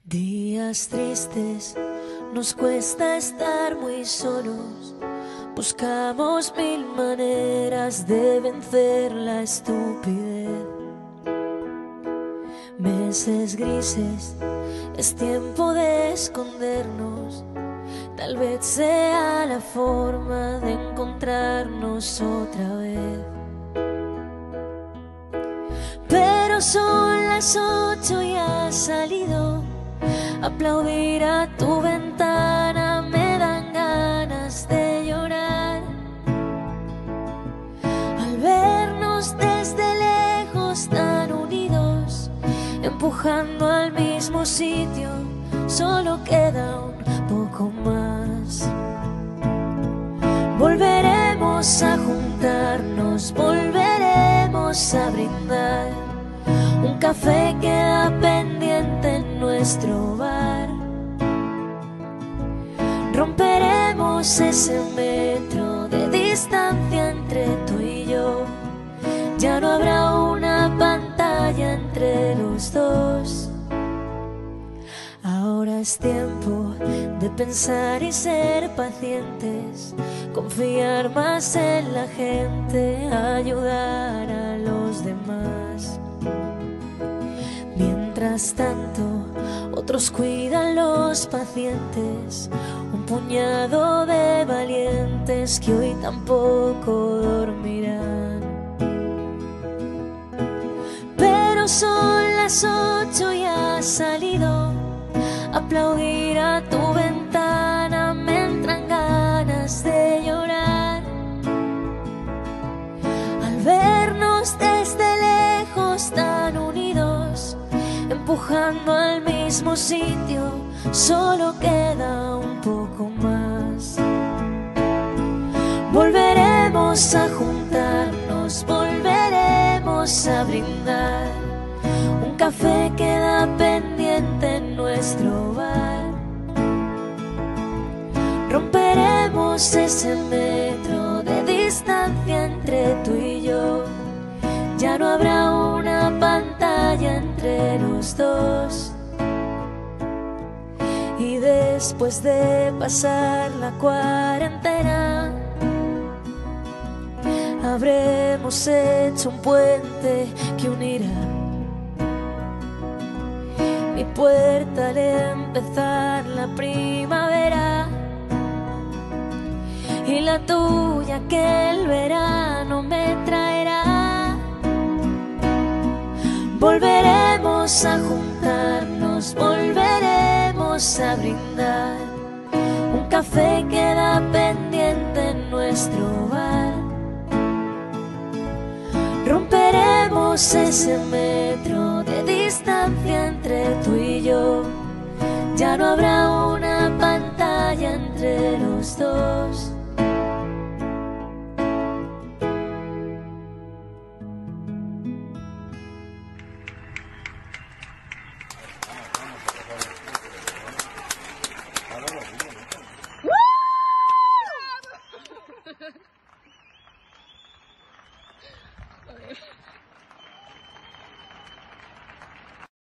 Días tristes, nos cuesta estar muy solos. Buscamos mil maneras de vencer la estupidez. Meses grises, es tiempo de escondernos. Tal vez sea la forma de encontrarnos otra vez. Pero son las 8 y has salido. Aplaudir a tu ventana me dan ganas de llorar. Al vernos desde lejos tan unidos, empujando al mismo sitio, solo queda un poco más. Volveremos a juntarnos, volveremos a brindar. Un café queda pendiente en nuestro bar. Romperemos ese metro de distancia entre tú y yo. Ya no habrá una pantalla entre los dos. Ahora es tiempo de pensar y ser pacientes, confiar más en la gente, ayudar a los demás. Mientras tanto, otros cuidan los pacientes, un puñado de valientes que hoy tampoco dormirán. Pero son las 8 y has salido. Aplaudir a tu ventana me entran ganas de llorar. Al vernos desde lejos tan unidos, empujando al mismo sitio, solo queda un poco más. Volveremos a juntarnos, volveremos a brindar. Un café queda pendiente en nuestro bar. Romperemos ese metro de distancia entre tú y yo. Ya no habrá una pantalla entre los dos. Y después de pasar la cuarentena, habremos hecho un puente que unirá mi puerta al empezar la primavera y la tuya que el verano me traerá. Volveremos a juntarnos, volveremos a brindar. Un café queda pendiente en nuestro bar. Romperemos ese metro de distancia entre tú y yo. Ya no habrá una pantalla entre los dos. Vamos.